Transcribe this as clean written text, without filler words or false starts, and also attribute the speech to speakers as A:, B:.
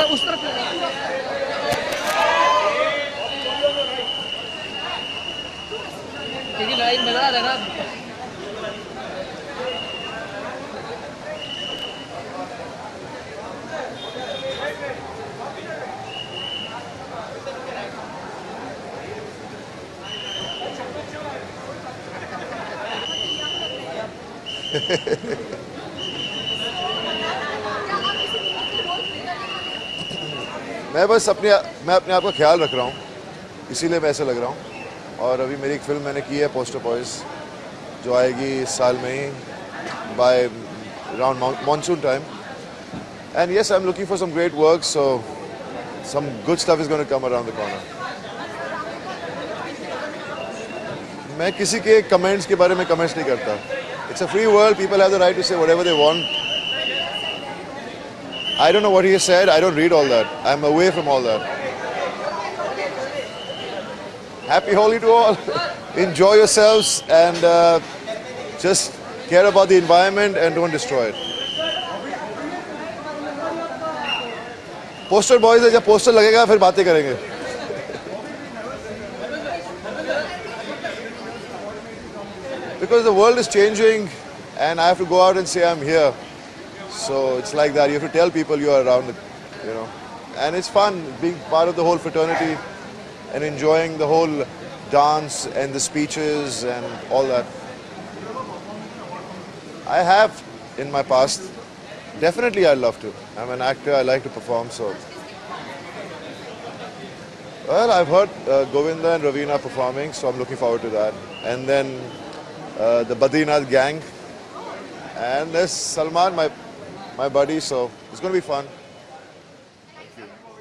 A: उस तरफ क्योंकि लाइन मजा आ रहा है ना।
B: मैं अपने आप का ख्याल रख रहा हूँ, इसीलिए मैं ऐसे लग रहा हूँ। और अभी मेरी एक फिल्म मैंने की है पोस्टर बॉयज़, जो आएगी इस साल में ही by around monsoon time. And yes, I am looking for some great work, so some good stuff is going to come around the corner. मैं किसी के कमेंट्स के बारे में कमेंट्स नहीं करता। It's a free world, people have the right to say whatever they want. I don't know what he has said. I don't read all that. I'm away from all that. Happy Holi to all. Enjoy yourselves and just care about the environment and don't destroy it. Poster boys है, जब poster लगेगा फिर बातें करेंगे। Because the world is changing and I have to go out and say I'm here. So it's like that. You have to tell people you are around, you know. And it's fun being part of the whole fraternity and enjoying the whole dance and the speeches and all that. I have in my past. Definitely I'd love to. I'm an actor, I like to perform, so. Well, I've heard Govinda and Raveena performing, so I'm looking forward to that. And then the Badrinath gang. And there's Salman, my buddy, so it's going to be fun. Thank you.